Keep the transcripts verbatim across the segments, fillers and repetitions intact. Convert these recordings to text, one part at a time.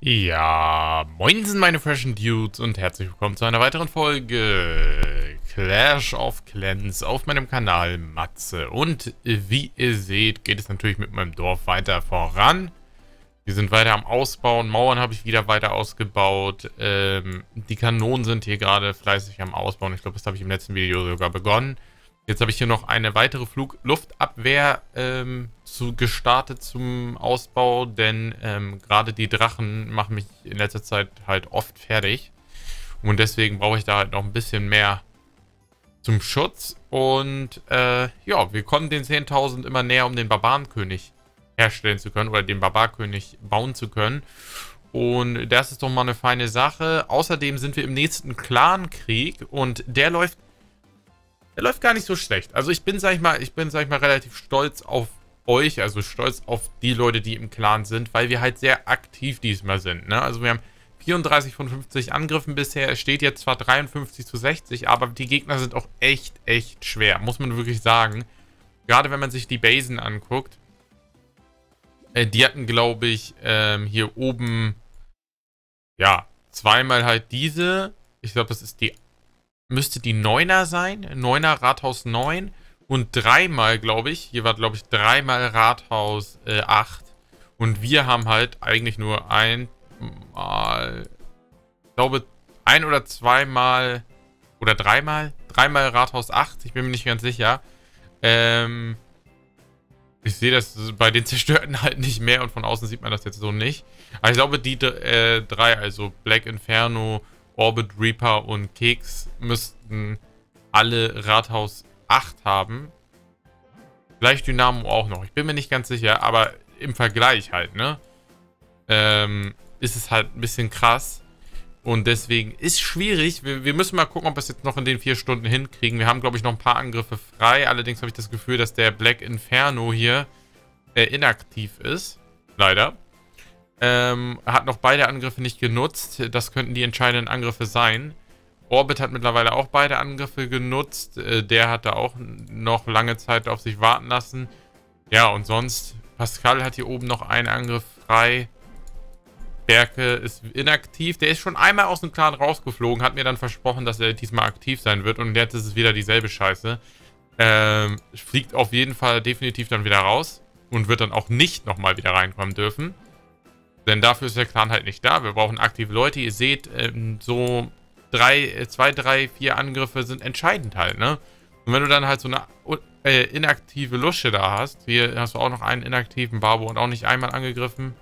Ja, moinsen meine freshen Dudes und herzlich willkommen zu einer weiteren Folge Clash of Clans auf meinem Kanal Matze. Und wie ihr seht, geht es natürlich mit meinem Dorf weiter voran. Wir sind weiter am Ausbauen, Mauern habe ich wieder weiter ausgebaut. Ähm, die Kanonen sind hier gerade fleißig am Ausbauen. Ich glaube, das habe ich im letzten Video sogar begonnen. Jetzt habe ich hier noch eine weitere Flugluftabwehr ähm, zu, gestartet zum Ausbau, denn ähm, gerade die Drachen machen mich in letzter Zeit halt oft fertig. Und deswegen brauche ich da halt noch ein bisschen mehr zum Schutz. Und äh, ja, wir kommen den zehntausend immer näher, um den Barbarenkönig herstellen zu können oder den Barbarkönig bauen zu können. Und das ist doch mal eine feine Sache. Außerdem sind wir im nächsten Clankrieg und der läuft Der läuft gar nicht so schlecht. Also ich bin, sag ich mal, ich bin, sag ich mal, relativ stolz auf euch, also stolz auf die Leute, die im Clan sind, weil wir halt sehr aktiv diesmal sind, ne? Also wir haben vierunddreißig von fünfzig Angriffen bisher. Es steht jetzt zwar dreiundfünfzig zu sechzig, aber die Gegner sind auch echt, echt schwer, muss man wirklich sagen. Gerade wenn man sich die Basen anguckt. Äh, die hatten, glaube ich, ähm, hier oben, ja, zweimal halt diese. Ich glaube, das ist die müsste die Neuner sein. Neuner Rathaus neun. Und dreimal, glaube ich, hier war, glaube ich, dreimal Rathaus äh, acht. Und wir haben halt eigentlich nur einmal, ich glaube, ein oder zweimal, oder dreimal, dreimal Rathaus acht. Ich bin mir nicht ganz sicher. Ähm, ich sehe das bei den Zerstörten halt nicht mehr und von außen sieht man das jetzt so nicht. Aber ich glaube, die äh, drei, also Black Inferno, Orbit Reaper und Keks müssten alle Rathaus acht haben. Vielleicht Dynamo auch noch. Ich bin mir nicht ganz sicher, aber im Vergleich halt, ne? Ähm, ist es halt ein bisschen krass. Und deswegen ist schwierig. Wir, wir müssen mal gucken, ob wir es jetzt noch in den vier Stunden hinkriegen. Wir haben, glaube ich, noch ein paar Angriffe frei. Allerdings habe ich das Gefühl, dass der Black Inferno hier äh, inaktiv ist. Leider. Ähm, hat noch beide Angriffe nicht genutzt. Das könnten die entscheidenden Angriffe sein. Orbit hat mittlerweile auch beide Angriffe genutzt. Äh, der hat da auch noch lange Zeit auf sich warten lassen. Ja, und sonst, Pascal hat hier oben noch einen Angriff frei. Berke ist inaktiv. Der ist schon einmal aus dem Clan rausgeflogen, hat mir dann versprochen, dass er diesmal aktiv sein wird. Und jetzt ist es wieder dieselbe Scheiße. Ähm, fliegt auf jeden Fall definitiv dann wieder raus. Und wird dann auch nicht nochmal wieder reinkommen dürfen. Denn dafür ist der Clan halt nicht da. Wir brauchen aktive Leute. Ihr seht, ähm, so drei, zwei, drei, vier Angriffe sind entscheidend halt, ne? Und wenn du dann halt so eine äh, inaktive Lusche da hast, hier hast du auch noch einen inaktiven Barbo und auch nicht einmal angegriffen.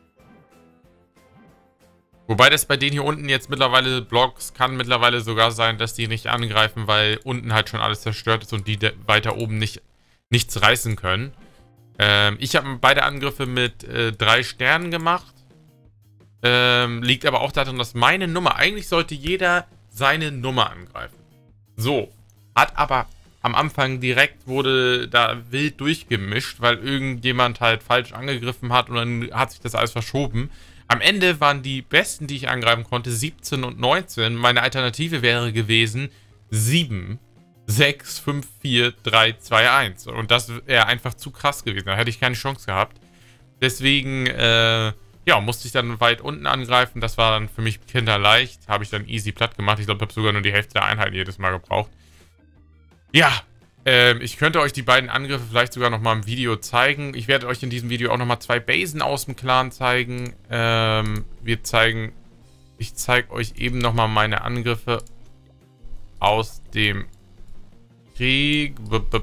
Wobei das bei denen hier unten jetzt mittlerweile Blocks kann mittlerweile sogar sein, dass die nicht angreifen, weil unten halt schon alles zerstört ist und die weiter oben nicht nichts reißen können. Ähm, ich habe beide Angriffe mit äh, drei Sternen gemacht. Ähm, liegt aber auch daran, dass meine Nummer, eigentlich sollte jeder seine Nummer angreifen. So, hat aber am Anfang direkt, wurde da wild durchgemischt, weil irgendjemand halt falsch angegriffen hat und dann hat sich das alles verschoben. Am Ende waren die besten, die ich angreifen konnte, siebzehn und neunzehn. Meine Alternative wäre gewesen sieben. sechs, fünf, vier, drei, zwei, eins. Und das wäre einfach zu krass gewesen. Da hätte ich keine Chance gehabt. Deswegen, äh, ja, musste ich dann weit unten angreifen. Das war dann für mich kinderleicht. Habe ich dann easy platt gemacht. Ich glaube, ich habe sogar nur die Hälfte der Einheiten jedes Mal gebraucht. Ja, ähm, ich könnte euch die beiden Angriffe vielleicht sogar nochmal im Video zeigen. Ich werde euch in diesem Video auch nochmal zwei Basen aus dem Clan zeigen. Ähm, wir zeigen, ich zeige euch eben nochmal meine Angriffe aus dem Krieg.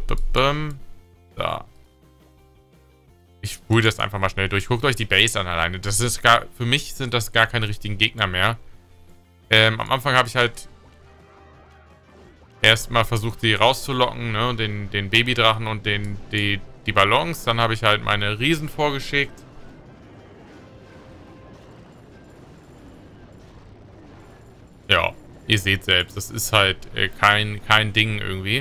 Da. Ich spule das einfach mal schnell durch. Guckt euch die Base an alleine. Das ist gar, für mich sind das gar keine richtigen Gegner mehr. Ähm, am Anfang habe ich halt erstmal versucht, die rauszulocken, ne? Den, den Babydrachen und den, die, die Ballons. Dann habe ich halt meine Riesen vorgeschickt. Ja, ihr seht selbst, das ist halt äh, kein, kein Ding irgendwie.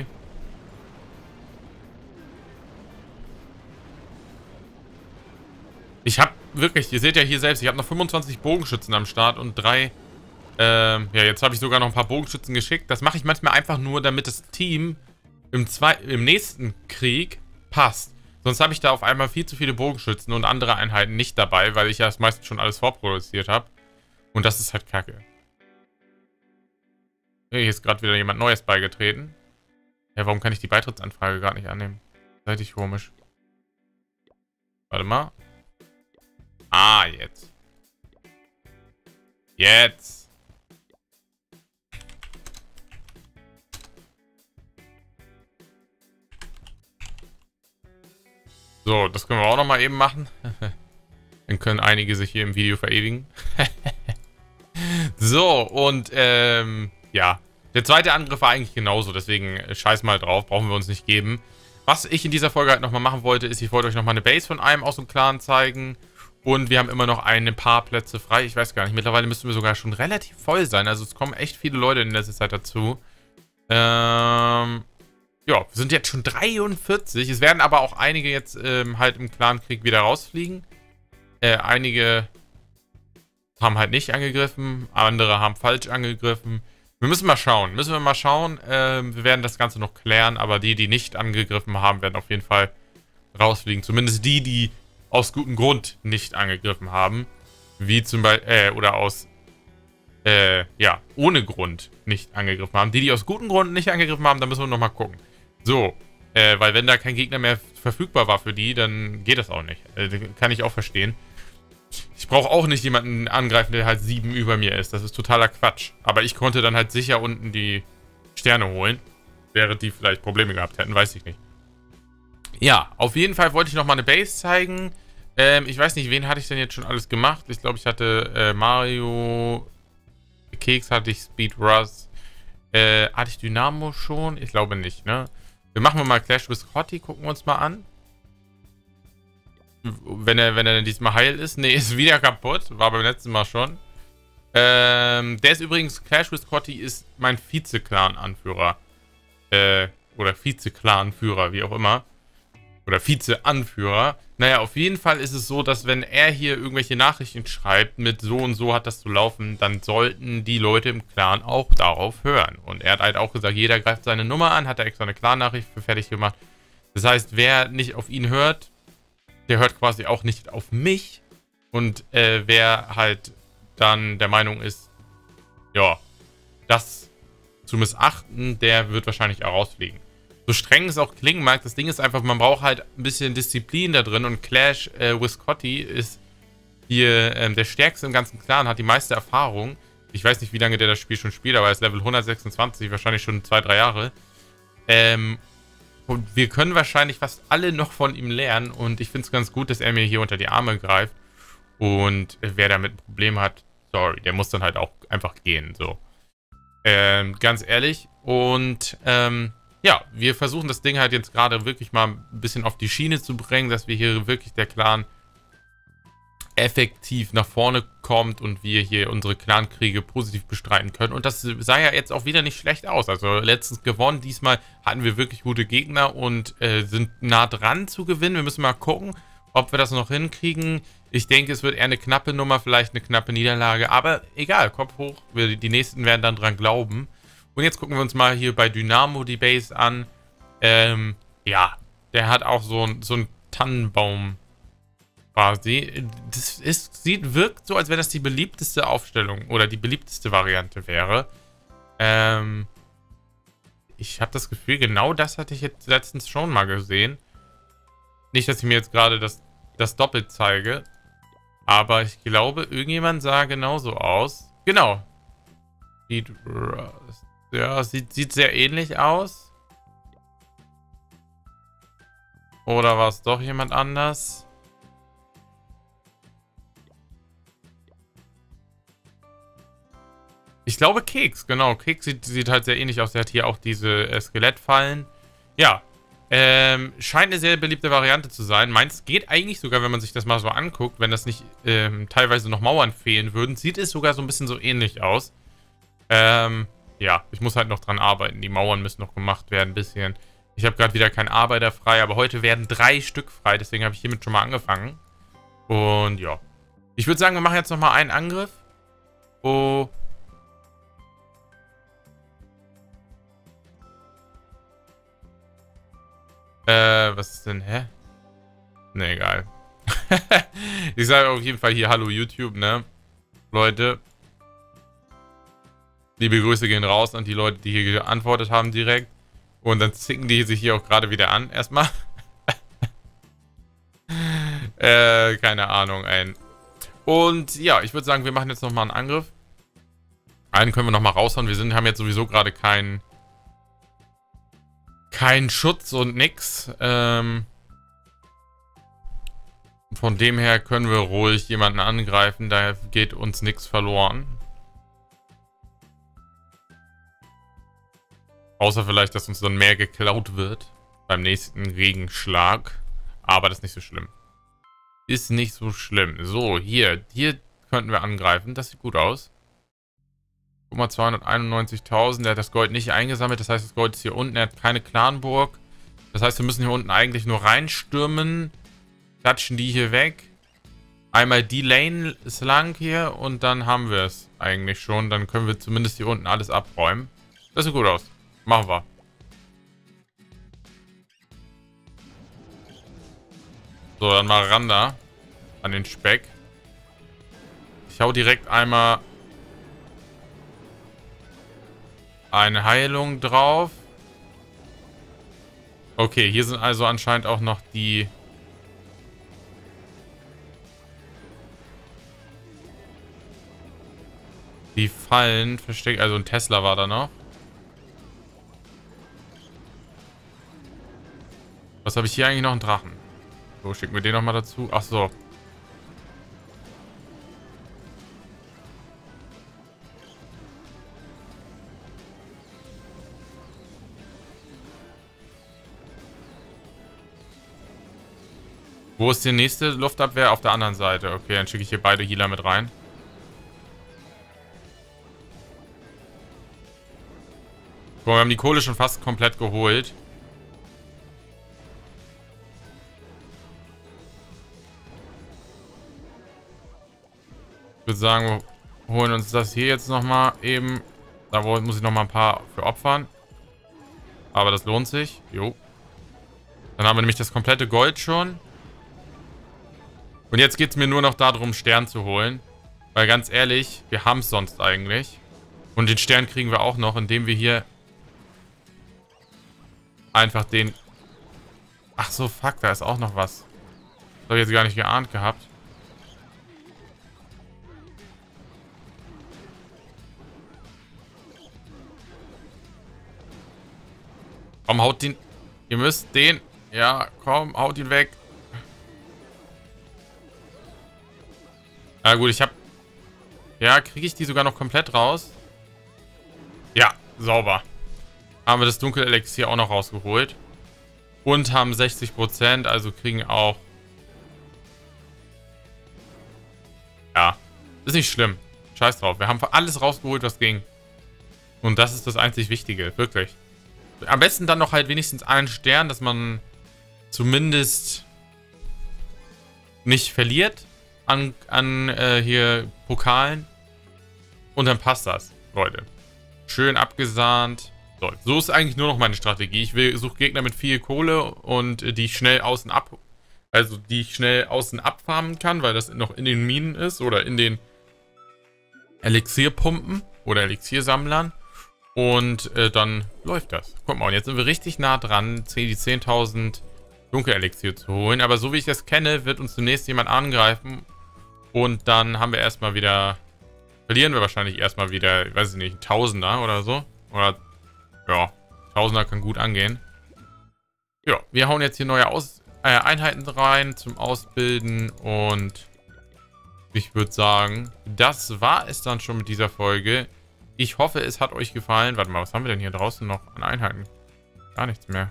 Ich habe wirklich, ihr seht ja hier selbst, ich habe noch fünfundzwanzig Bogenschützen am Start und drei, ähm, ja, jetzt habe ich sogar noch ein paar Bogenschützen geschickt. Das mache ich manchmal einfach nur, damit das Team im, zwei, im nächsten Krieg passt. Sonst habe ich da auf einmal viel zu viele Bogenschützen und andere Einheiten nicht dabei, weil ich ja das meiste schon alles vorproduziert habe. Und das ist halt kacke. Hier ist gerade wieder jemand Neues beigetreten. Ja, warum kann ich die Beitrittsanfrage gerade nicht annehmen? Richtig komisch. Warte mal. Ah, jetzt. Jetzt. So, das können wir auch nochmal eben machen. Dann können einige sich hier im Video verewigen. So, und ähm, ja. Der zweite Angriff war eigentlich genauso, deswegen scheiß mal drauf, brauchen wir uns nicht geben. Was ich in dieser Folge halt nochmal machen wollte, ist, ich wollte euch nochmal eine Base von einem aus dem Clan zeigen. Und wir haben immer noch ein paar Plätze frei. Ich weiß gar nicht, mittlerweile müssten wir sogar schon relativ voll sein. Also es kommen echt viele Leute in letzter Zeit dazu. Ähm, ja, wir sind jetzt schon dreiundvierzig. Es werden aber auch einige jetzt ähm, halt im Clankrieg wieder rausfliegen. Äh, einige haben halt nicht angegriffen, andere haben falsch angegriffen. Wir müssen mal schauen, müssen wir mal schauen. Ähm, wir werden das Ganze noch klären, aber die, die nicht angegriffen haben, werden auf jeden Fall rausfliegen. Zumindest die, die aus gutem Grund nicht angegriffen haben. Wie zum Beispiel, äh, oder aus, äh, ja, ohne Grund nicht angegriffen haben. Die, die aus gutem Grund nicht angegriffen haben, da müssen wir nochmal gucken. So, äh, weil wenn da kein Gegner mehr verfügbar war für die, dann geht das auch nicht. Äh, kann ich auch verstehen. Ich brauche auch nicht jemanden angreifen, der halt sieben über mir ist. Das ist totaler Quatsch. Aber ich konnte dann halt sicher unten die Sterne holen. Während die vielleicht Probleme gehabt hätten, weiß ich nicht. Ja, auf jeden Fall wollte ich nochmal eine Base zeigen. Ähm, ich weiß nicht, wen hatte ich denn jetzt schon alles gemacht? Ich glaube, ich hatte äh, Mario, Keks hatte ich, Speed Rush. Äh, hatte ich Dynamo schon? Ich glaube nicht, ne? Wir machen mal Clash with Hottie, gucken wir uns mal an. Wenn er, wenn er denn diesmal heil ist. Ne, ist wieder kaputt. War beim letzten Mal schon. Ähm, der ist übrigens, Clash with Scotty ist mein Vize-Clan-Anführer. Äh, oder Vize-Clan-Führer, wie auch immer. Oder Vize-Anführer. Naja, auf jeden Fall ist es so, dass wenn er hier irgendwelche Nachrichten schreibt, mit so und so hat das zu laufen, dann sollten die Leute im Clan auch darauf hören. Und er hat halt auch gesagt, jeder greift seine Nummer an, hat er extra eine Clan-Nachricht für fertig gemacht. Das heißt, wer nicht auf ihn hört, der hört quasi auch nicht auf mich. Und äh, wer halt dann der Meinung ist, ja, das zu missachten, der wird wahrscheinlich auch rausfliegen. So streng es auch klingen mag, das Ding ist einfach, man braucht halt ein bisschen Disziplin da drin. Und Clash äh, with Scotty ist hier ähm, der stärkste im ganzen Clan, hat die meiste Erfahrung. Ich weiß nicht, wie lange der das Spiel schon spielt, aber er ist Level hundertsechsundzwanzig, wahrscheinlich schon zwei, drei Jahre. Ähm... Und wir können wahrscheinlich fast alle noch von ihm lernen. Und ich finde es ganz gut, dass er mir hier unter die Arme greift. Und wer damit ein Problem hat, sorry, der muss dann halt auch einfach gehen. So. Ähm, ganz ehrlich. Und ähm, ja, wir versuchen das Ding halt jetzt gerade wirklich mal ein bisschen auf die Schiene zu bringen, dass wir hier wirklich der Clan effektiv nach vorne kommt und wir hier unsere Clankriege positiv bestreiten können. Und das sah ja jetzt auch wieder nicht schlecht aus. Also letztens gewonnen, diesmal hatten wir wirklich gute Gegner und äh, sind nah dran zu gewinnen. Wir müssen mal gucken, ob wir das noch hinkriegen. Ich denke, es wird eher eine knappe Nummer, vielleicht eine knappe Niederlage. Aber egal, Kopf hoch. Wir, die Nächsten werden dann dran glauben. Und jetzt gucken wir uns mal hier bei Dynamo die Base an. Ähm, ja, der hat auch so, so einen Tannenbaum quasi. Das ist, sieht, wirkt so, als wenn das die beliebteste Aufstellung oder die beliebteste Variante wäre. Ähm, ich habe das Gefühl, genau das hatte ich jetzt letztens schon mal gesehen. Nicht, dass ich mir jetzt gerade das, das doppelt zeige. Aber ich glaube, irgendjemand sah genauso aus. Genau. Sieht, ja, sieht, sieht sehr ähnlich aus. Oder war es doch jemand anders? Ich glaube Keks, genau. Keks sieht, sieht halt sehr ähnlich aus. Der hat hier auch diese äh, Skelettfallen. Ja, ähm, scheint eine sehr beliebte Variante zu sein. Meins geht eigentlich sogar, wenn man sich das mal so anguckt, wenn das nicht ähm, teilweise noch Mauern fehlen würden, sieht es sogar so ein bisschen so ähnlich aus. Ähm, ja, ich muss halt noch dran arbeiten. Die Mauern müssen noch gemacht werden, ein bisschen. Ich habe gerade wieder keinen Arbeiter frei, aber heute werden drei Stück frei, deswegen habe ich hiermit schon mal angefangen. Und ja. Ich würde sagen, wir machen jetzt nochmal einen Angriff. Oh. Äh, was ist denn, hä? Ne, egal. Ich sage auf jeden Fall hier Hallo YouTube, ne? Leute. Liebe Grüße gehen raus an die Leute, die hier geantwortet haben direkt. Und dann zicken die sich hier auch gerade wieder an. Erstmal. äh, keine Ahnung, ein. Und ja, ich würde sagen, wir machen jetzt nochmal einen Angriff. Einen können wir nochmal raushauen. Wir sind, haben jetzt sowieso gerade keinen keinen Schutz und nix. Ähm, von dem her können wir ruhig jemanden angreifen. Da geht uns nichts verloren. Außer vielleicht, dass uns dann mehr geklaut wird beim nächsten Regenschlag. Aber das ist nicht so schlimm. Ist nicht so schlimm. So, hier. Hier könnten wir angreifen. Das sieht gut aus. Guck mal, zweihunderteinundneunzigtausend. Der hat das Gold nicht eingesammelt. Das heißt, das Gold ist hier unten. Er hat keine Clanburg. Das heißt, wir müssen hier unten eigentlich nur reinstürmen. Klatschen die hier weg. Einmal die Lane ist lang hier. Und dann haben wir es eigentlich schon. Dann können wir zumindest hier unten alles abräumen. Das sieht gut aus. Machen wir. So, dann mal ran da. An den Speck. Ich hau direkt einmal eine Heilung drauf. Okay, hier sind also anscheinend auch noch die... Die Fallen versteckt. Also ein Tesla war da noch. Was habe ich hier eigentlich noch? Einen Drachen. So, schicken wir den nochmal dazu. Ach so. Wo ist die nächste Luftabwehr? Auf der anderen Seite. Okay, dann schicke ich hier beide Healer mit rein. So, wir haben die Kohle schon fast komplett geholt. Ich würde sagen, wir holen uns das hier jetzt nochmal eben. Da muss ich nochmal ein paar für opfern. Aber das lohnt sich. Jo. Dann haben wir nämlich das komplette Gold schon. Und jetzt geht es mir nur noch darum, Stern zu holen. Weil ganz ehrlich, wir haben es sonst eigentlich. Und den Stern kriegen wir auch noch, indem wir hier einfach den... Ach so, fuck, da ist auch noch was. Das habe ich jetzt gar nicht geahnt gehabt. Komm, haut den... Ihr müsst den... Ja, komm, haut ihn weg. Na gut, ich hab... Ja, kriege ich die sogar noch komplett raus? Ja, sauber. Haben wir das Dunkelelixier auch noch rausgeholt. Und haben sechzig Prozent, also kriegen auch... Ja, ist nicht schlimm. Scheiß drauf. Wir haben alles rausgeholt, was ging. Und das ist das einzig Wichtige, wirklich. Am besten dann noch halt wenigstens einen Stern, dass man zumindest nicht verliert an, an äh, hier Pokalen. Und dann passt das, Leute. Schön abgesahnt. So, so ist eigentlich nur noch meine Strategie. Ich suche Gegner mit viel Kohle und äh, die ich schnell außen ab, also die ich schnell außen abfarmen kann, weil das noch in den Minen ist oder in den Elixierpumpen oder Elixiersammlern. Und äh, dann läuft das. Guck mal, und jetzt sind wir richtig nah dran, die zehntausend Dunkelelixier zu holen. Aber so wie ich das kenne, wird uns demnächst jemand angreifen. Und dann haben wir erstmal wieder... Verlieren wir wahrscheinlich erstmal wieder, ich weiß nicht, ein Tausender oder so. Oder, ja, Tausender kann gut angehen. Ja, wir hauen jetzt hier neue Aus äh, Einheiten rein zum Ausbilden. Und ich würde sagen, das war es dann schon mit dieser Folge. Ich hoffe, es hat euch gefallen. Warte mal, was haben wir denn hier draußen noch an Einheiten? Gar nichts mehr.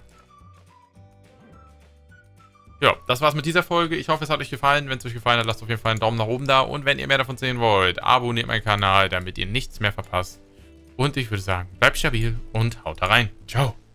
Ja, das war's mit dieser Folge. Ich hoffe, es hat euch gefallen. Wenn es euch gefallen hat, lasst auf jeden Fall einen Daumen nach oben da. Und wenn ihr mehr davon sehen wollt, abonniert meinen Kanal, damit ihr nichts mehr verpasst. Und ich würde sagen, bleibt stabil und haut da rein. Ciao.